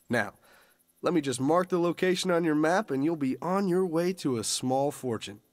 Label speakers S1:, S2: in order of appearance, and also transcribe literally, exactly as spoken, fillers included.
S1: Now, let me just mark the location on your map and you'll be on your way to a small fortune.